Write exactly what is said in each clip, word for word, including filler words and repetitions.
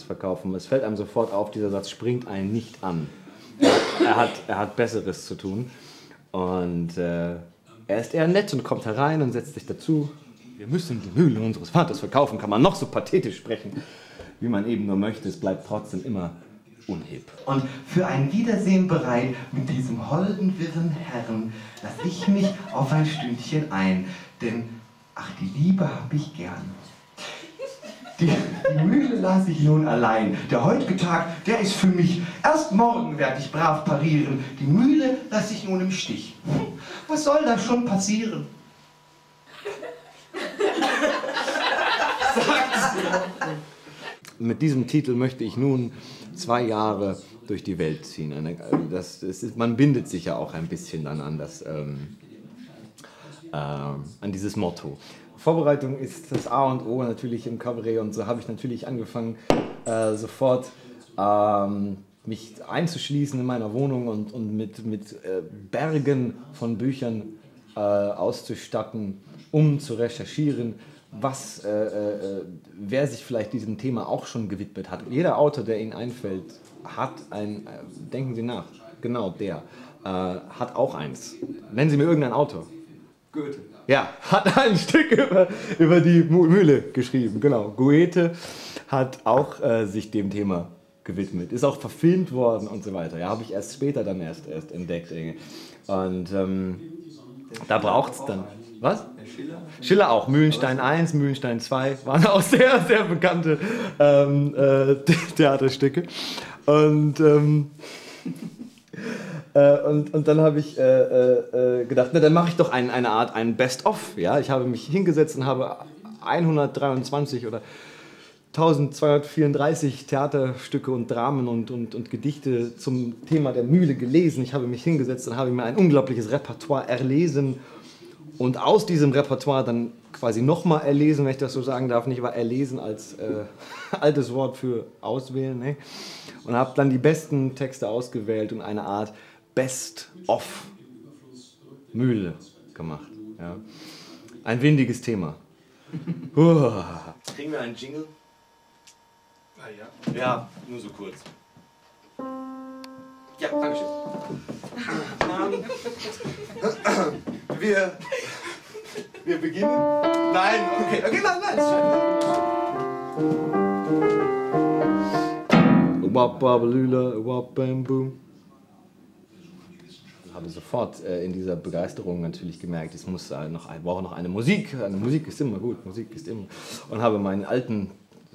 verkaufen. Es fällt einem sofort auf, dieser Satz springt einen nicht an. Er, er, hat, er hat Besseres zu tun. Und äh, er ist eher nett und kommt herein und setzt sich dazu. Wir müssen die Mühle unseres Vaters verkaufen, kann man noch so pathetisch sprechen, wie man eben nur möchte. Es bleibt trotzdem immer unheb. Und für ein Wiedersehen bereit mit diesem holden, wirren Herrn lass ich mich auf ein Stündchen ein. Denn, ach, die Liebe hab ich gern. Die, die Mühle lasse ich nun allein. Der heutige Tag, der ist für mich. Erst morgen werde ich brav parieren. Die Mühle lasse ich nun im Stich. Was soll da schon passieren? Mit diesem Titel möchte ich nun zwei Jahre durch die Welt ziehen. Eine, das, das ist, man bindet sich ja auch ein bisschen dann an, das, ähm, äh, an dieses Motto. Vorbereitung ist das A und O natürlich im Kabarett und so habe ich natürlich angefangen, äh, sofort ähm, mich einzuschließen in meiner Wohnung und, und mit, mit äh, Bergen von Büchern äh, auszustatten, um zu recherchieren, was, äh, äh, wer sich vielleicht diesem Thema auch schon gewidmet hat. Jeder Autor, der Ihnen einfällt, hat ein, äh, denken Sie nach, genau der, äh, hat auch eins. Nennen Sie mir irgendeinen Autor. Goethe. Ja, hat ein Stück über, über die Mühle geschrieben, genau. Goethe hat auch äh, sich dem Thema gewidmet, ist auch verfilmt worden und so weiter. Ja, habe ich erst später dann erst, erst entdeckt. Und ähm, da braucht es dann... Was? Schiller? Schiller auch. Mühlenstein eins, Mühlenstein zwei waren auch sehr, sehr bekannte ähm, äh, Theaterstücke. Und... Ähm, Äh, und, und dann habe ich äh, äh, gedacht, na, dann mache ich doch ein, eine Art, ein Best-of. Ja? Ich habe mich hingesetzt und habe hundertdreiundzwanzig oder eintausendzweihundertvierunddreißig Theaterstücke und Dramen und, und, und Gedichte zum Thema der Mühle gelesen. Ich habe mich hingesetzt und habe mir ein unglaubliches Repertoire erlesen und aus diesem Repertoire dann quasi nochmal erlesen, wenn ich das so sagen darf, nicht aber erlesen als äh, altes Wort für auswählen, ne? Und habe dann die besten Texte ausgewählt und eine Art Best-of-Mühle gemacht. Ja. Ein windiges Thema. Uh. Kriegen wir einen Jingle? Ah, ja. Ja, nur so kurz. Ja, danke schön. wir, wir beginnen. Nein, okay, okay, nein, nein, ist schön. Wababalula, wabamboom. Ich habe sofort äh, in dieser Begeisterung natürlich gemerkt, es muss äh, noch, ich brauche noch eine Musik. Eine Musik ist immer gut, Musik ist immer. Und habe meinen alten,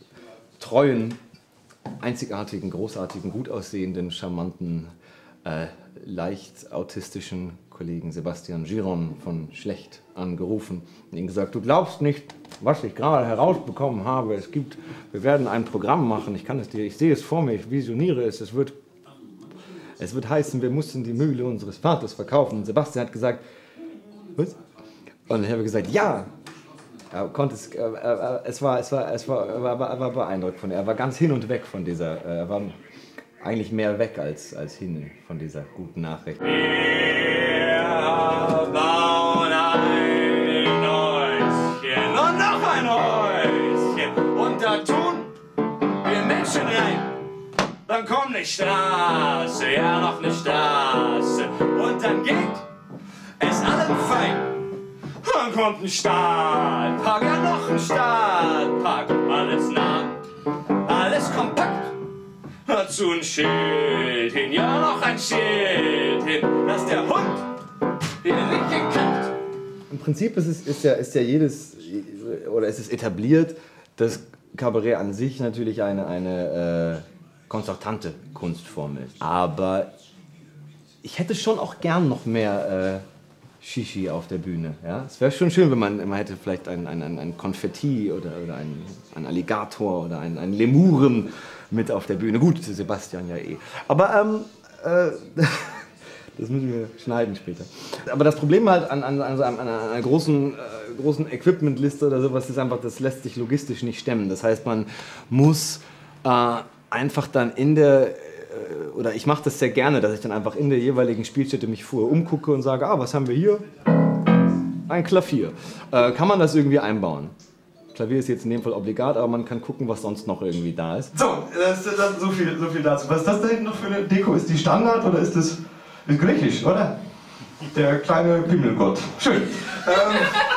treuen, einzigartigen, großartigen, gut aussehenden, charmanten, äh, leicht autistischen Kollegen Sebastian Giron von Schlecht angerufen und ihm gesagt, du glaubst nicht, was ich gerade herausbekommen habe. Es gibt, wir werden ein Programm machen, ich kann es dir, ich sehe es vor mir, ich visioniere es, es wird, es wird heißen, wir mussten die Mühle unseres Vaters verkaufen. Und Sebastian hat gesagt, was? Und ich habe gesagt, ja. Er konnte es, er, er, es war, es war, es war, er war, er war beeindruckt von, er war ganz hin und weg von dieser, er war eigentlich mehr weg als, als hin von dieser guten Nachricht. Wir bauen ein Häuschen und noch ein Häuschen und da tun wir Menschen rein. Dann kommt eine Straße, ja noch eine Straße und dann geht es allen fein. Dann kommt ein Stahlpark, ja noch ein Stahlpark, alles nah, alles kompakt. Dazu ein Schild hin, ja noch ein Schild hin, dass der Hund hier nicht gekackt. Im Prinzip ist, es, ist, ja, ist ja jedes, oder ist es etabliert, dass Kabarett an sich natürlich eine, eine äh, konzertante Kunstform ist. Aber ich hätte schon auch gern noch mehr äh, Shishi auf der Bühne. Ja? Es wäre schon schön, wenn man, man hätte vielleicht ein, ein, ein Konfetti oder, oder ein, ein Alligator oder ein, ein Lemuren mit auf der Bühne. Gut, Sebastian ja eh. Aber ähm, äh, das müssen wir schneiden später. Aber das Problem halt an, an, an, an einer großen, äh, großen Equipmentliste oder sowas ist einfach, das lässt sich logistisch nicht stemmen. Das heißt, man muss äh, einfach dann in der, äh, oder ich mache das sehr gerne, dass ich dann einfach in der jeweiligen Spielstätte mich vorher umgucke und sage, ah, was haben wir hier? Ein Klavier. Äh, kann man das irgendwie einbauen? Klavier ist jetzt in dem Fall obligat, aber man kann gucken, was sonst noch irgendwie da ist. So, das, das, so, viel, so viel dazu. Was ist das da hinten noch für eine Deko? Ist die Standard oder ist das ist griechisch, oder? Der kleine Pimmelgott. Schön. Ähm.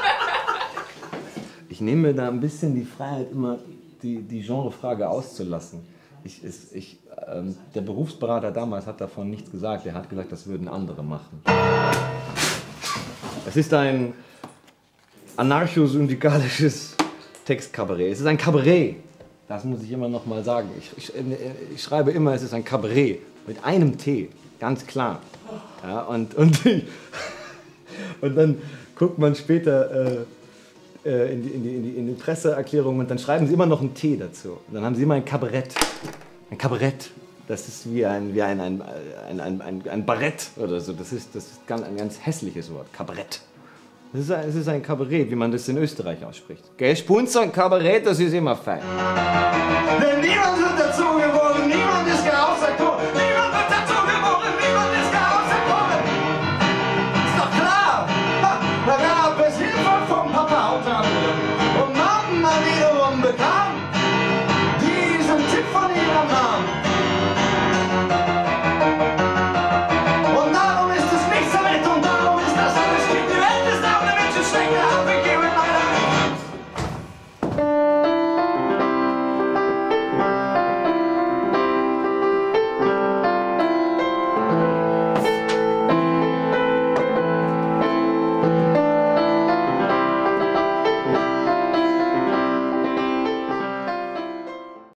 Ich nehme mir da ein bisschen die Freiheit, immer die, die Genrefrage auszulassen. Ich, ich, ich, ähm, der Berufsberater damals hat davon nichts gesagt. Er hat gesagt, das würden andere machen. Es ist ein anarcho-syndikalisches Textkabarett. Es ist ein Kabarett. Das muss ich immer noch mal sagen. Ich, ich, ich schreibe immer, es ist ein Kabarett. Mit einem T. Ganz klar. Ja, und, und, und dann guckt man später äh, in, die, in, die, in, die, in die Presseerklärung und dann schreiben sie immer noch ein T dazu. Und dann haben sie immer ein Kabarett. Ein Kabarett. Das ist wie ein, wie ein, ein, ein, ein, ein, ein Barett oder so. Das ist, das ist ganz, ein ganz hässliches Wort. Kabarett. Es ist, ein, es ist ein Kabarett, wie man das in Österreich ausspricht. Gell, Spunzer und Kabarett, das ist immer fein. Denn niemand wird dazu geboren.